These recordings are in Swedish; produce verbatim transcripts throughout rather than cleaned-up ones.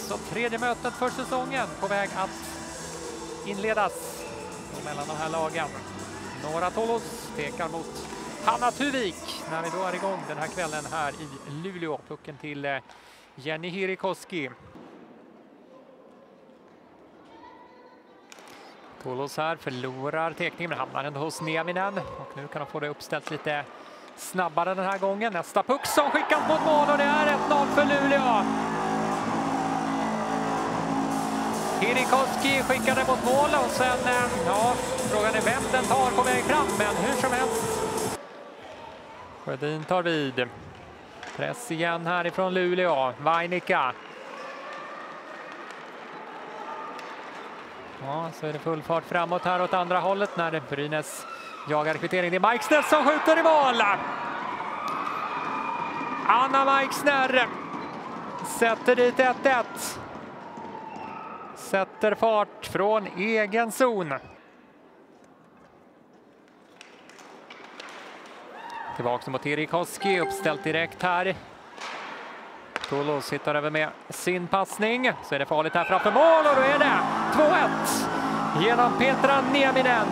Så tredje mötet för säsongen på väg att inledas mellan de här lagen. Norra Tolos pekar mot Hanna-Tuvik när vi då är igång den här kvällen här i Luleå. Pucken till Jenny Hirikoski. Tolos här förlorar tekningen men hamnar ändå hos Nieminen. Och nu kan de få det uppställt lite snabbare den här gången. Nästa puck som skickas mot mål och det är ett noll för Luleå. Hirikoski skickade mot mål och sen, ja, frågan är vem den tar på väg fram, men hur som helst. Sjödin tar vid. Press igen härifrån Luleå. Vainika. Ja, så är det full fart framåt här åt andra hållet när Brynäs jagar kvittering. Det är Meixner som skjuter i mål. Anna Meixner sätter dit ett ett. Sätter fart från egen zon. Tillbaka mot Hirikoski, uppställt direkt här. Tolos hittar över med sin passning. Så är det farligt här framför mål och då är det två ett genom Petra Nieminen.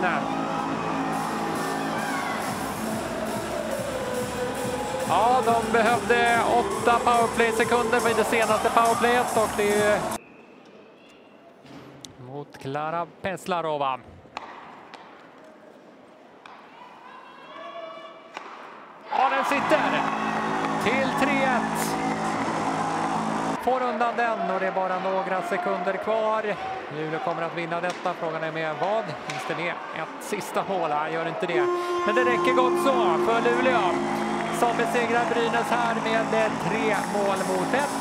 Ja, de behövde åtta powerplay-sekunder för det senaste powerplayet och det är mot Klara Peslarova. Ja, den sitter till tre ett. Får undan den och det är bara några sekunder kvar. Luleå kommer att vinna detta. Frågan är med vad? Finns det med ett sista mål? Nej, gör inte det. Men det räcker gott så för Luleå som besegrar Brynäs här med tre mål mot ett.